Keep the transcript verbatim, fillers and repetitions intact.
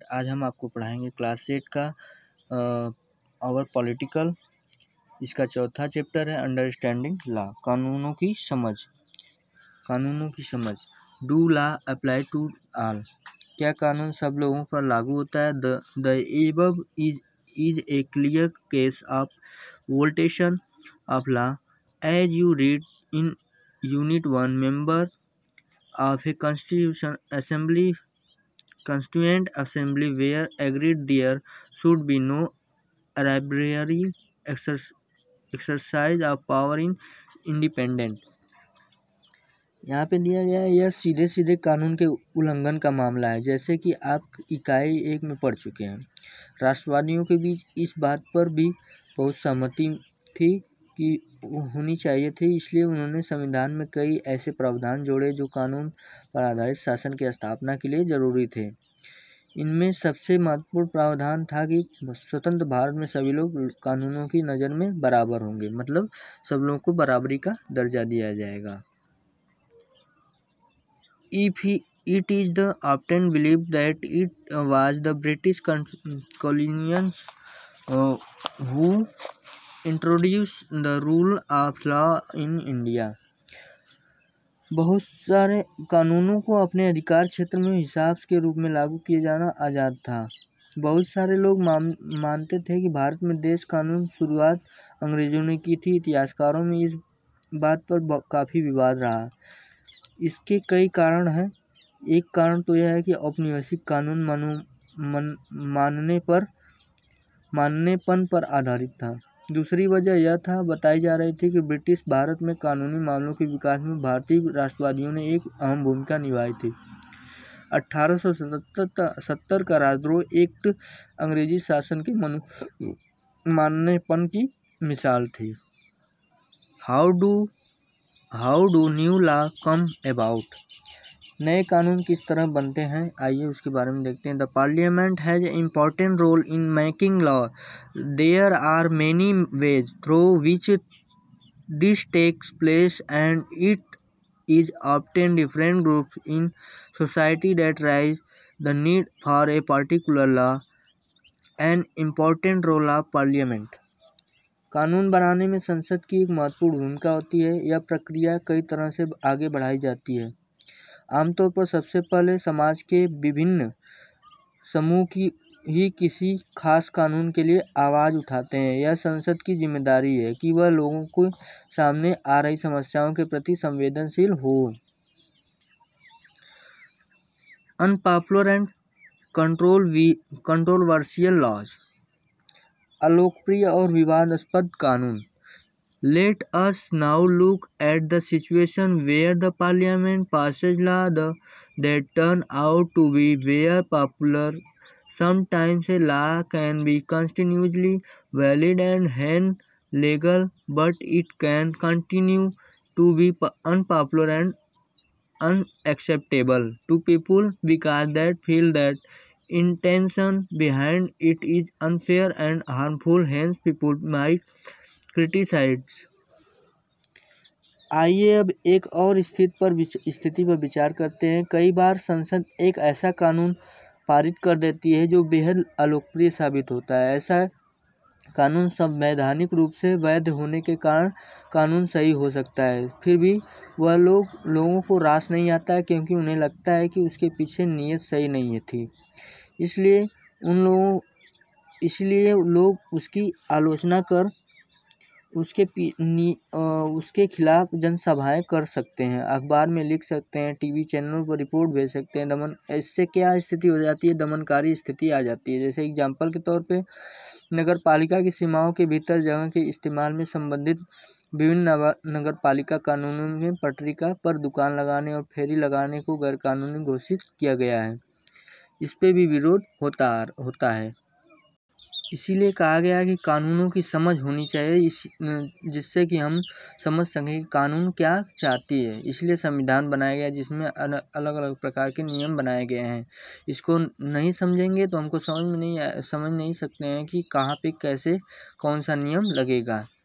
आज हम आपको पढ़ाएंगे क्लास एट का आवर पॉलिटिकल। इसका चौथा चैप्टर है अंडरस्टैंडिंग लॉ, कानूनों की समझ। कानूनों की समझ। Do law apply to all, क्या कानून सब लोगों पर लागू होता है? The the above is is a clear case of violation of law as you read in unit one. Member of a constitution assembly Constituent Assembly were agreed there should be no arbitrary exercise of power in independent। यहाँ पे दिया गया है, यह सीधे सीधे कानून के उल्लंघन का मामला है। जैसे कि आप इकाई एक में पढ़ चुके हैं, राष्ट्रवादियों के बीच इस बात पर भी बहुत सहमति थी कि होनी चाहिए थी, इसलिए उन्होंने संविधान में कई ऐसे प्रावधान जोड़े जो कानून पर आधारित शासन की स्थापना के लिए जरूरी थे। इनमें सबसे महत्वपूर्ण प्रावधान था कि स्वतंत्र भारत में सभी लोग कानूनों की नज़र में बराबर होंगे, मतलब सब लोगों को बराबरी का दर्जा दिया जाएगा। If it is the often believed that it was the British colonials uh, who introduced the rule of law in India। बहुत सारे कानूनों को अपने अधिकार क्षेत्र में हिसाब के रूप में लागू किए जाना आज़ाद था। बहुत सारे लोग मान मानते थे कि भारत में देश कानून शुरुआत अंग्रेजों ने की थी। इतिहासकारों में इस बात पर काफ़ी विवाद रहा। इसके कई कारण हैं। एक कारण तो यह है कि औपनिवेशिक कानून मानू मन, मानने पर माननेपन पर आधारित था। दूसरी वजह यह था बताई जा रही थी कि ब्रिटिश भारत में कानूनी मामलों के विकास में भारतीय राष्ट्रवादियों ने एक अहम भूमिका निभाई थी। अठारह सौ सत्तर का राजद्रोह एक्ट अंग्रेजी शासन के मनु माननेपन की मिसाल थी। How do how do new law come about, नए कानून किस तरह बनते हैं, आइए उसके बारे में देखते हैं। The parliament has a important role in making law. There are many ways through which this takes place and it is often different groups in society that rise the need for a particular law. An important role of parliament, कानून बनाने में संसद की एक महत्वपूर्ण भूमिका होती है। यह प्रक्रिया कई तरह से आगे बढ़ाई जाती है। आमतौर पर सबसे पहले समाज के विभिन्न समूह की ही किसी खास कानून के लिए आवाज़ उठाते हैं। यह संसद की जिम्मेदारी है कि वह लोगों को सामने आ रही समस्याओं के प्रति संवेदनशील हो। अनपॉपुलर एंड कंट्रोल वी कंट्रोवर्शियल लॉज, अलोकप्रिय और विवादास्पद कानून। Let us now look at the situation where the parliament passes law that turn out to be very popular. Sometimes a law can be constitutionally valid and hence legal, but it can continue to be unpopular and unacceptable to people because they feel that intention behind it is unfair and harmful. Hence people might क्रिटिसाइड्स। आइए अब एक और स्थिति पर स्थिति पर विचार करते हैं। कई बार संसद एक ऐसा कानून पारित कर देती है जो बेहद अलोकप्रिय साबित होता है। ऐसा कानून संवैधानिक रूप से वैध होने के कारण कानून सही हो सकता है, फिर भी वह लोग लोगों को रास नहीं आता है क्योंकि उन्हें लगता है कि उसके पीछे नीयत सही नहीं थी। इसलिए उन लोगों इसलिए लोग उसकी आलोचना कर उसके नी, आ, उसके खिलाफ जनसभाएं कर सकते हैं, अखबार में लिख सकते हैं, टीवी चैनलों पर रिपोर्ट भेज सकते हैं। दमन इससे क्या स्थिति हो जाती है, दमनकारी स्थिति आ जाती है। जैसे एग्जाम्पल के तौर पे नगर पालिका की सीमाओं के भीतर जगह के इस्तेमाल में संबंधित विभिन्न नगर पालिका कानूनों में पटरिका पर दुकान लगाने और फेरी लगाने को गैरकानूनी घोषित किया गया है। इस पे भी विरोध होता होता है। इसीलिए कहा गया है कि कानूनों की समझ होनी चाहिए, इस जिससे कि हम समझ सकें कि कानून क्या चाहती है। इसलिए संविधान बनाया गया जिसमें अलग अलग प्रकार के नियम बनाए गए हैं। इसको नहीं समझेंगे तो हमको समझ में नहीं समझ नहीं सकते हैं कि कहाँ पे कैसे कौन सा नियम लगेगा।